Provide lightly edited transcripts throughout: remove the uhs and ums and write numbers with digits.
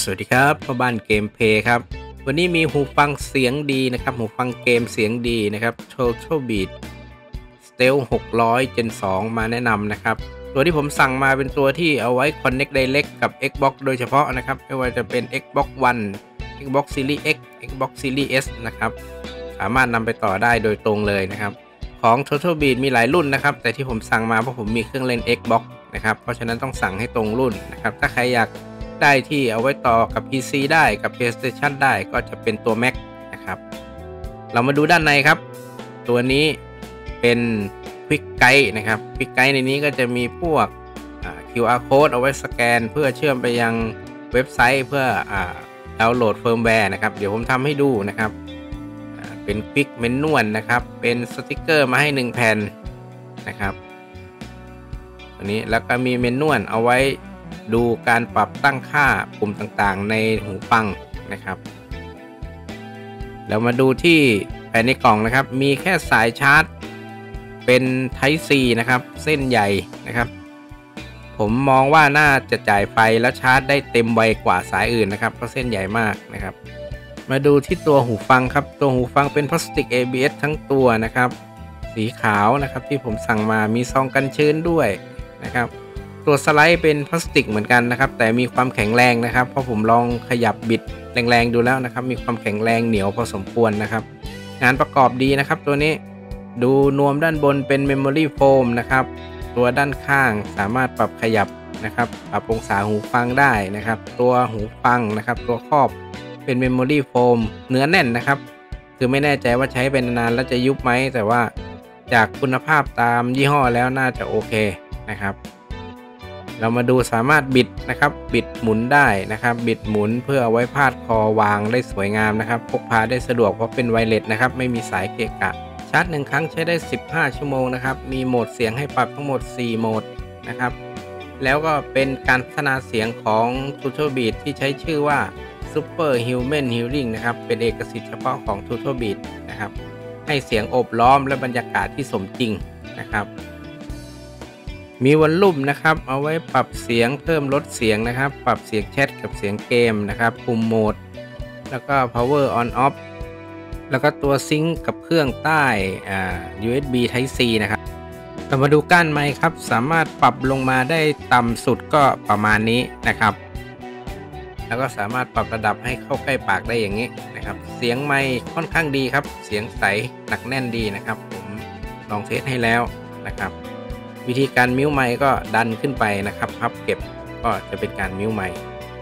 สวัสดีครับพ่อบ้านเกมเพย์ครับวันนี้มีหูฟังเสียงดีนะครับหูฟังเกมเสียงดีนะครับ Total Beat Stealth 600 Gen 2 มาแนะนำนะครับตัวที่ผมสั่งมาเป็นตัวที่เอาไว้ Connect Direct กับ Xbox โดยเฉพาะนะครับไม่ว่าจะเป็น Xbox One Xbox Series X Xbox Series S นะครับสามารถนำไปต่อได้โดยตรงเลยนะครับของ Total Beat มีหลายรุ่นนะครับแต่ที่ผมสั่งมาเพราะผมมีเครื่องเล่น Xbox นะครับเพราะฉะนั้นต้องสั่งให้ตรงรุ่นนะครับถ้าใครอยากได้ที่เอาไว้ต่อกับ PC ได้กับ PlayStation ได้ก็จะเป็นตัว Mac นะครับเรามาดูด้านในครับตัวนี้เป็น Quick Guide นะครับ Quick Guide ในนี้ก็จะมีพวกQR Code เอาไว้สแกนเพื่อเชื่อมไปยังเว็บไซต์เพื่อดาวน์โหลดเฟิร์มแวร์นะครับเดี๋ยวผมทำให้ดูนะครับเป็น Quick Manual นะครับเป็นสติกเกอร์มาให้1แผ่นนะครับตัวนี้แล้วก็มีเมนูเอาไว้ดูการปรับตั้งค่าปุ่มต่างๆในหูฟังนะครับเรามาดูที่ภายในกล่องนะครับมีแค่สายชาร์จเป็น Type C นะครับเส้นใหญ่นะครับผมมองว่าน่าจะจ่ายไฟแล้วชาร์จได้เต็มไวกว่าสายอื่นนะครับเพราะเส้นใหญ่มากนะครับมาดูที่ตัวหูฟังครับตัวหูฟังเป็นพลาสติก ABS ทั้งตัวนะครับสีขาวนะครับที่ผมสั่งมามีซองกันชื้นด้วยนะครับตัวสไลด์เป็นพลาสติกเหมือนกันนะครับแต่มีความแข็งแรงนะครับเพราะผมลองขยับบิดแรงๆดูแล้วนะครับมีความแข็งแรงเหนียวพอสมควรนะครับงานประกอบดีนะครับตัวนี้ดูนวมด้านบนเป็น Memory Foam นะครับตัวด้านข้างสามารถปรับขยับนะครับปรับองศาหูฟังได้นะครับตัวหูฟังนะครับตัวครอบเป็น Memory Foam เนื้อแน่นนะครับคือไม่แน่ใจว่าใช้เป็นนานแล้วจะยุบไหมแต่ว่าจากคุณภาพตามยี่ห้อแล้วน่าจะโอเคนะครับเรามาดูสามารถบิดนะครับบิดหมุนได้นะครับบิดหมุนเพื่อเอาไว้พาดคอวางได้สวยงามนะครับพกพาได้สะดวกเพราะเป็นไวเลสนะครับไม่มีสายเกะกะชาร์จ1ครั้งใช้ได้15ชั่วโมงนะครับมีโหมดเสียงให้ปรับทั้งหมด4โหมดนะครับแล้วก็เป็นการพัฒนาเสียงของ Total Beat ที่ใช้ชื่อว่า Super Human Hearing นะครับเป็นเอกสิทธิ์เฉพาะของ Total Beat นะครับให้เสียงโอบล้อมและบรรยากาศที่สมจริงนะครับมีวอลลุ่มนะครับเอาไว้ปรับเสียงเพิ่มลดเสียงนะครับปรับเสียงแชทกับเสียงเกมนะครับปุ่มโหมดแล้วก็ power on off แล้วก็ตัวซิงค์กับเครื่องใต้USB Type C นะครับเรามาดูก้านไมค์ครับสามารถปรับลงมาได้ต่ำสุดก็ประมาณนี้นะครับแล้วก็สามารถปรับระดับให้เข้าใกล้ปากได้อย่างนี้นะครับเสียงไมค์ค่อนข้างดีครับเสียงใสหนักแน่นดีนะครับผมลองเทสให้แล้วนะครับวิธีการมิวไมค์ก็ดันขึ้นไปนะครับพับเก็บก็จะเป็นการมิวไมค์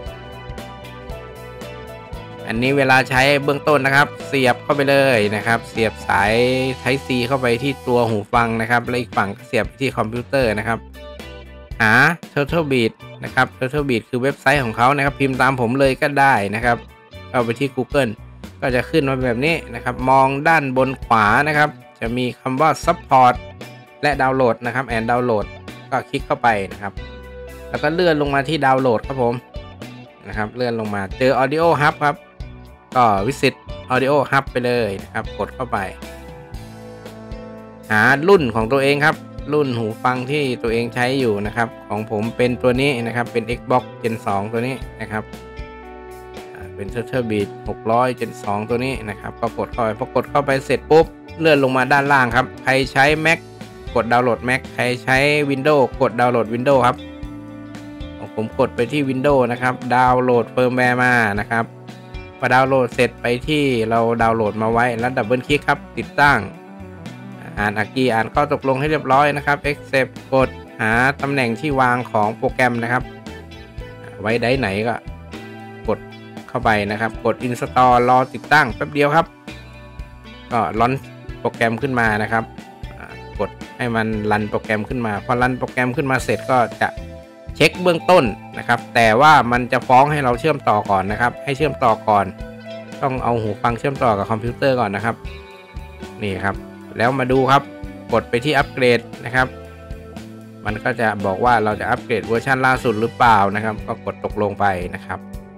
อันนี้เวลาใช้เบื้องต้นนะครับเสียบเข้าไปเลยนะครับเสียบสาย Type C เข้าไปที่ตัวหูฟังนะครับแล้วอีกฝั่งก็เสียบที่คอมพิวเตอร์นะครับหา Total Beat นะครับ Total Beat คือเว็บไซต์ของเขานะครับพิมพ์ตามผมเลยก็ได้นะครับเข้าไปที่ Google ก็จะขึ้นมาแบบนี้นะครับมองด้านบนขวานะครับจะมีคำว่า Supportและดาวน์โหลดนะครับดาวน์โหลดก็คลิกเข้าไปนะครับแล้วก็เลื่อนลงมาที่ดาวน์โหลดครับผมนะครับเลื่อนลงมาเจอ Audio Hub ครับก็visit Audio Hub ไปเลยนะครับกดเข้าไปหารุ่นของตัวเองครับรุ่นหูฟังที่ตัวเองใช้อยู่นะครับของผมเป็นตัวนี้นะครับเป็น Xbox Gen 2 ตัวนี้นะครับเป็น Total Beat 600 Gen 2 ตัวนี้นะครับก็กดเข้าไปพอกดเข้าไปเสร็จปุ๊บเลื่อนลงมาด้านล่างครับใครใช้ Macกดดาวน์โหลด Mac ใครใช้ Windows กดดาวน์โหลด Windows ครับผมกดไปที่ Windows นะครับดาวน์โหลดเฟิร์มแวร์มานะครับพอดาวน์โหลดเสร็จไปที่เราดาวน์โหลดมาไว้แล้วดับเบิลคลิกครับติดตั้งอ่านข้อตกลงให้เรียบร้อยนะครับ Accept กดหาตำแหน่งที่วางของโปรแกรมนะครับไว้ได้ไหนก็กดเข้าไปนะครับกด Install รอติดตั้งแป๊บเดียวครับก็ล็อนโปรแกรมขึ้นมานะครับกดให้มันรันโปรแกรมขึ้นมาพอรันโปรแกรมขึ้นมาเสร็จก็จะเช็คเบื้องต้นนะครับแต่ว่ามันจะฟ้องให้เราเชื่อมต่อก่อนนะครับให้เชื่อมต่อก่อนต้องเอาหูฟังเชื่อมต่อกับคอมพิวเตอร์ก่อนนะครับนี่ครับแล้วมาดูครับกดไปที่อัปเกรดนะครับมันก็จะบอกว่าเราจะอัปเกรดเวอร์ชันล่าสุดหรือเปล่านะครับก็กดตกลงไปนะครับ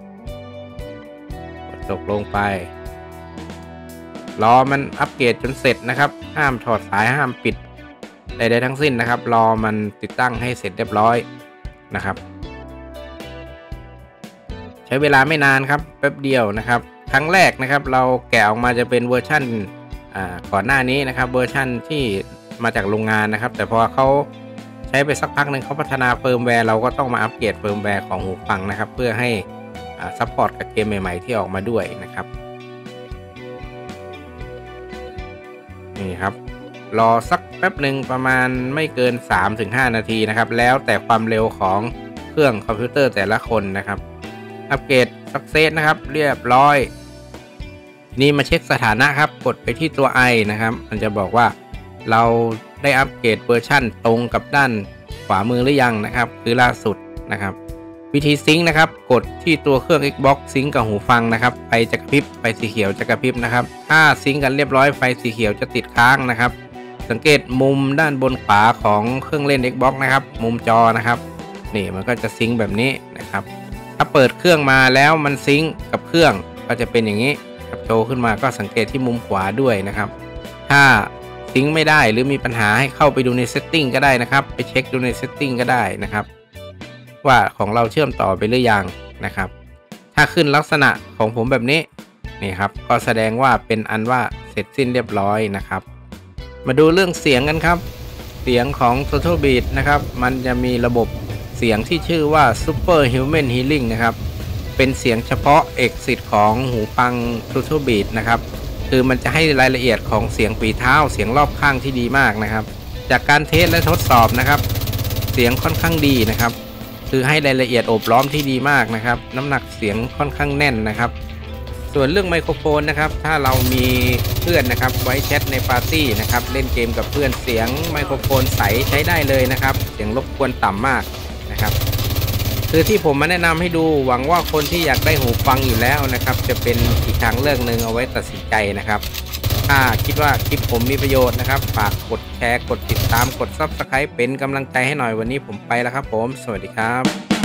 กดตกลงไปรอมันอัปเกรดจนเสร็จนะครับห้ามถอดสายห้ามปิดใดๆทั้งสิ้นนะครับรอมันติดตั้งให้เสร็จเรียบร้อยนะครับใช้เวลาไม่นานครับแป๊บเดียวนะครับครั้งแรกนะครับเราแกะออกมาจะเป็นเวอร์ชั่นก่อนหน้านี้นะครับเวอร์ชั่นที่มาจากโรงงานนะครับแต่พอเขาใช้ไปสักพักหนึ่งเขาพัฒนาเฟิร์มแวร์เราก็ต้องมาอัปเกรดเฟิร์มแวร์ของหูฟังนะครับเพื่อให้ซัพพอร์ตกับเกมใหม่ๆที่ออกมาด้วยนะครับนี่ครับรอสักแป๊บหนึ่งประมาณไม่เกิน 3-5 นาทีนะครับแล้วแต่ความเร็วของเครื่องคอมพิวเตอร์แต่ละคนนะครับอัปเกรดสักเซตนะครับเรียบร้อยนี่มาเช็คสถานะครับกดไปที่ตัว i นะครับมันจะบอกว่าเราได้อัปเกรดเวอร์ชั่นตรงกับด้านขวามือหรือยังนะครับคือล่าสุดนะครับวิธีซิงค์นะครับกดที่ตัวเครื่อง Xbox ซิงค์กับหูฟังนะครับไฟจะกระพริบไฟสีเขียวจะกระพริบนะครับถ้าซิงค์กันเรียบร้อยไฟสีเขียวจะติดค้างนะครับสังเกตมุมด้านบนขวาของเครื่องเล่น Xbox นะครับมุมจอนะครับนี่มันก็จะซิงค์แบบนี้นะครับถ้าเปิดเครื่องมาแล้วมันซิงค์กับเครื่องก็จะเป็นอย่างนี้ครับโชว์ขึ้นมาก็สังเกตที่มุมขวาด้วยนะครับถ้าซิงค์ไม่ได้หรือมีปัญหาให้เข้าไปดูในเซตติ้งก็ได้นะครับไปเช็คดูในเซตติ้งก็ได้นะครับว่าของเราเชื่อมต่อไปหรือยังนะครับถ้าขึ้นลักษณะของผมแบบนี้นี่ครับก็แสดงว่าเป็นอันว่าเสร็จสิ้นเรียบร้อยนะครับมาดูเรื่องเสียงกันครับเสียงของ Total Beat นะครับมันจะมีระบบเสียงที่ชื่อว่า Super Human Hearing นะครับเป็นเสียงเฉพาะเอกสิทธิ์ของหูฟัง Total Beat นะครับคือมันจะให้รายละเอียดของเสียงฝีเท้าเสียงรอบข้างที่ดีมากนะครับจากการเทสและทดสอบนะครับเสียงค่อนข้างดีนะครับคือให้รายละเอียดโอบล้อมที่ดีมากนะครับน้ำหนักเสียงค่อนข้างแน่นนะครับส่วนเรื่องไมโครโฟนนะครับถ้าเรามีเพื่อนนะครับไว้แชทในปาร์ตี้นะครับเล่นเกมกับเพื่อนเสียงไมโครโฟนใสใช้ได้เลยนะครับเสียงรบกวนต่ำมากนะครับคือที่ผมมาแนะนำให้ดูหวังว่าคนที่อยากได้หูฟังอยู่แล้วนะครับจะเป็นอีกทางเลือกหนึ่งเอาไว้ตัดสินใจนะครับถ้าคิดว่าคลิปผมมีประโยชน์นะครับฝากกดแชร์กดติดตามกด Subscribe เป็นกำลังใจให้หน่อยวันนี้ผมไปแล้วครับผมสวัสดีครับ